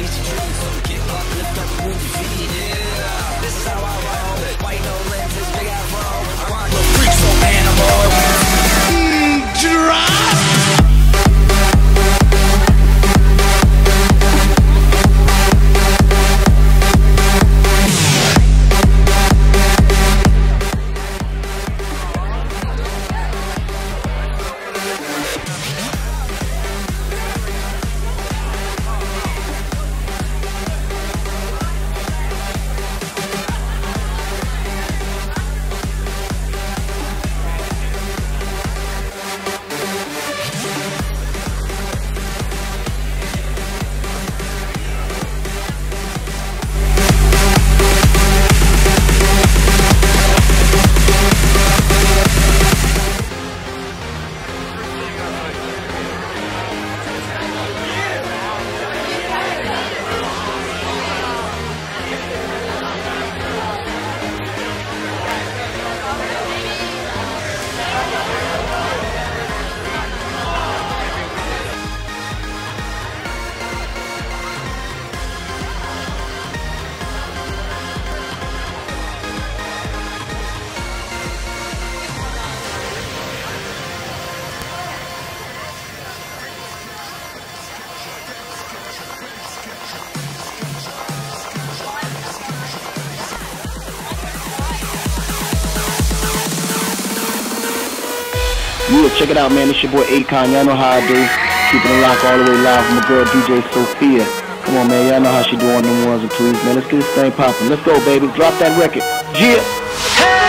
chase your dreams, so get up, lift up, move your feet. Yeah, this is how I roll. White no lenses, big afro. I rock the freak, so animal. Drop. Yeah, check it out, man. It's your boy Akon. Y'all know how I do. Keeping it locked all the way live with my girl DJ Sophia. Come on, man. Y'all know how she do on them ones and twos, man. Let's get this thing popping. Let's go, baby. Drop that record. Yeah.